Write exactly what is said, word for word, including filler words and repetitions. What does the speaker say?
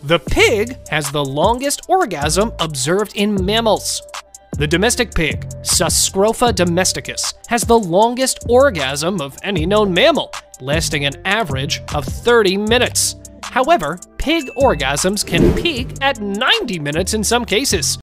The pig has the longest orgasm observed in mammals. The domestic pig, Suscrofa domesticus, has the longest orgasm of any known mammal, lasting an average of thirty minutes. However, pig orgasms can peak at ninety minutes in some cases.